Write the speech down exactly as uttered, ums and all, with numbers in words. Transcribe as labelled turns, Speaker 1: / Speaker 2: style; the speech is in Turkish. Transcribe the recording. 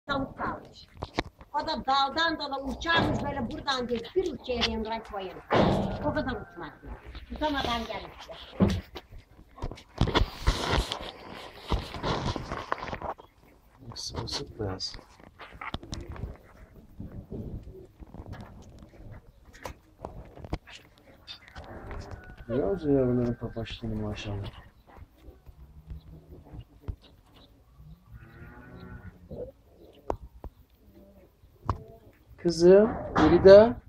Speaker 1: tavuk kalmış. O da daldan dala uçarmış böyle buradan değil. Bir uçağı yanına koyun. O kadar uçmak. Tutamadan gelmişler.
Speaker 2: Sık beyaz. Görüyor musun yavruların papaşlığını maşallah. Kızım, Elida.